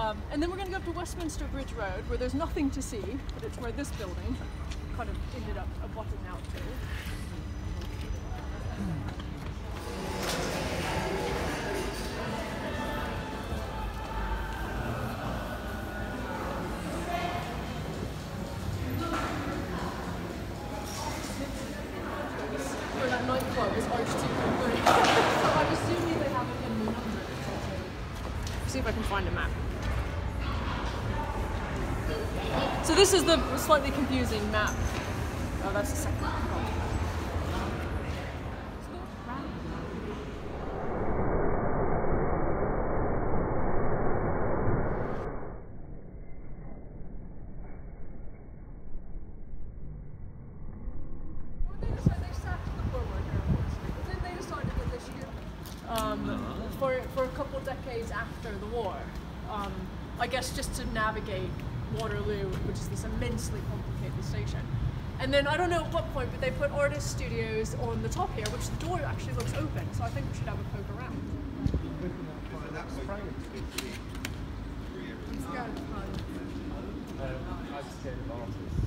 And then we're going to go up to Westminster Bridge Road, where there's nothing to see, but it's where this building kind of ended up bottoming out to. Where that nightclub is Archduke. So I'm assuming they haven't been renumbered. See if I can find a map. So this is the slightly confusing map. Oh, that's the second map. For a couple decades after the war, I guess just to navigate Waterloo, which is this immensely complicated station. And then I don't know at what point, but they put artist studios on the top here, which the door actually looks open, so I think we should have a poke around. Let's go. I'm scared of artists.